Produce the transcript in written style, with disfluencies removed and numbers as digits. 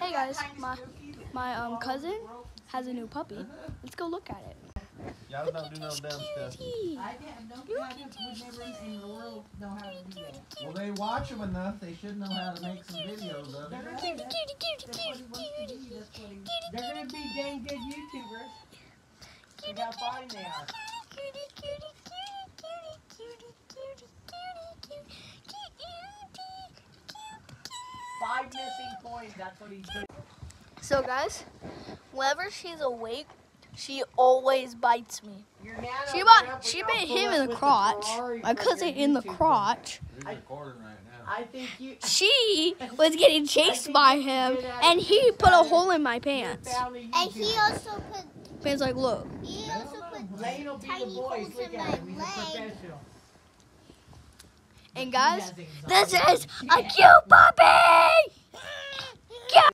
Hey guys, my cousin has a new puppy. Let's go look at it. Y'all don't do no dumb stuff. I don't know how to, would never in the world know how to do that. Well, they watch them enough. They should know how to make some videos of it. They're going to be dang good YouTubers. Look how fine they are. 5 missing points, that's what he's doing. So guys, whenever she's awake, she always bites me. She bit him in the crotch. My cousin in the crotch. I think you. She was getting chased by him, and he put a hole in my pants. And he also put. Pants like, look. He also put Lane will be the tiny voice. holes Look in at my him. He's a leg. professional. And guys, this is a cute puppy.